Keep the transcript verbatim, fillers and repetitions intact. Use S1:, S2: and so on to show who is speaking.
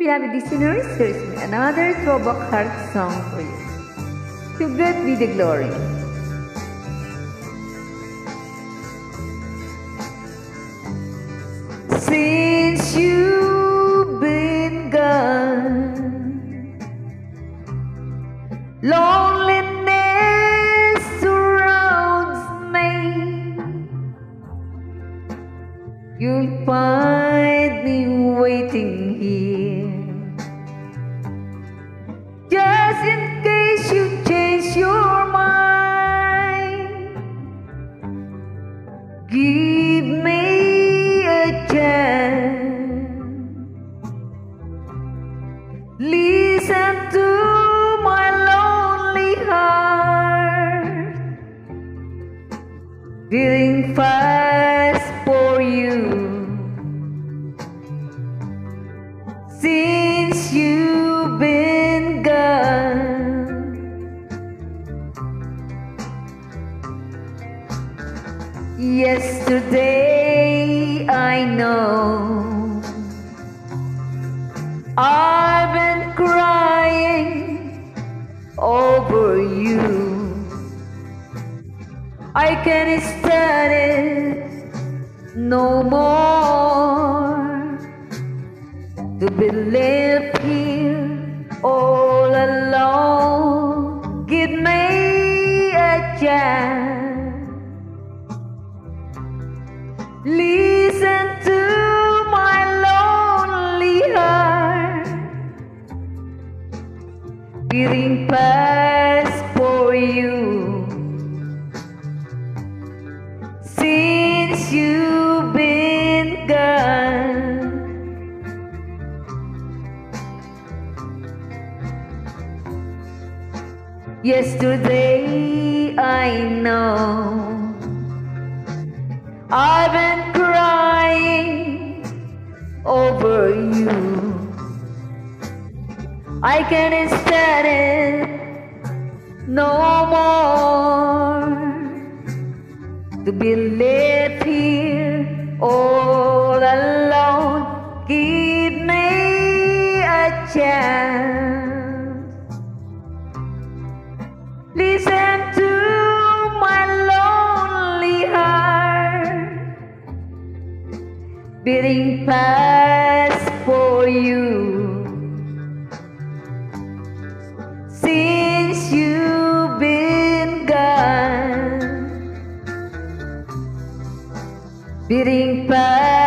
S1: beloved listeners, here is another throwback heart song for you. To God be the glory. Since you've been gone, loneliness surrounds me. You'll find me waiting here, just in case you change your mind. Give me a chance, listen to my lonely heart, beating fast for you. Since you've been gone, yesterday I know I've been crying over you. I can't stand it no more, to be left here all alone. Give me a chance, listen to my lonely heart, beating fast for you. Since you've been gone, yesterday I know I've been crying over you. I can't stand it no more, to be left here all alone. Give me a chance, listen to my lonely heart, beating fast for you. Since you've been gone, beating fast